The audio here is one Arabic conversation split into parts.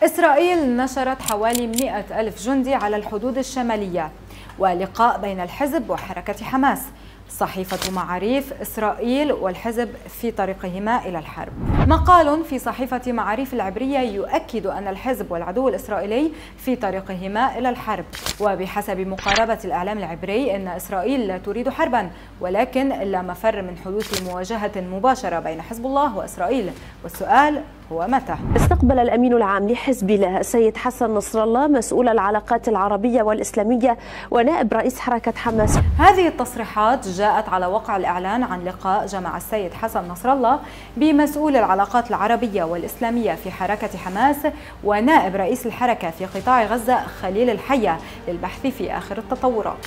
إسرائيل نشرت حوالي 100 ألف جندي على الحدود الشمالية، ولقاء بين الحزب وحركة حماس. صحيفة معاريف: إسرائيل والحزب في طريقهما إلى الحرب. مقال في صحيفة معاريف العبرية يؤكد أن الحزب والعدو الإسرائيلي في طريقهما إلى الحرب. وبحسب مقاربة الإعلام العبري أن إسرائيل لا تريد حربا، ولكن لا مفر من حدوث مواجهة مباشرة بين حزب الله وإسرائيل، والسؤال هو متى؟ استقبل الأمين العام لحزب الله السيد حسن نصر الله مسؤول العلاقات العربية والإسلامية ونائب رئيس حركة حماس. هذه التصريحات جاءت على وقع الإعلان عن لقاء جمع السيد حسن نصر الله بمسؤول العلاقات العربية والإسلامية في حركة حماس ونائب رئيس الحركة في قطاع غزة خليل الحية للبحث في آخر التطورات.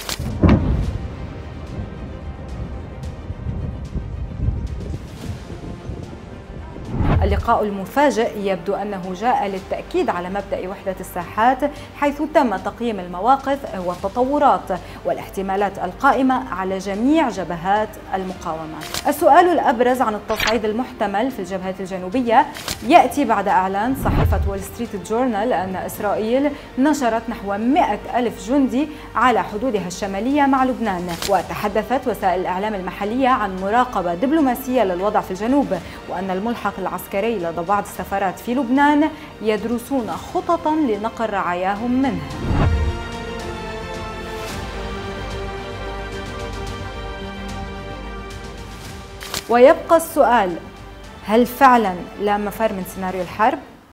اللقاء المفاجئ يبدو أنه جاء للتأكيد على مبدأ وحدة الساحات، حيث تم تقييم المواقف والتطورات والاحتمالات القائمة على جميع جبهات المقاومة. السؤال الأبرز عن التصعيد المحتمل في الجبهة الجنوبية يأتي بعد إعلان صحيفة وول ستريت جورنال أن إسرائيل نشرت نحو 100 ألف جندي على حدودها الشمالية مع لبنان. وتحدثت وسائل الإعلام المحلية عن مراقبة دبلوماسية للوضع في الجنوب، وأن الملحق العسكري لدى بعض السفارات في لبنان يدرسون خططا لنقل رعاياهم منه. ويبقى السؤال: هل فعلا لا مفر من سيناريو الحرب؟